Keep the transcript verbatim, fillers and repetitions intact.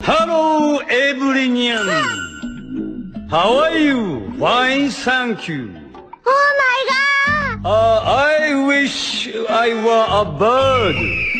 Hello, everynyan. How are you? Fine, thank you. Oh my god! Uh, I wish I were a bird.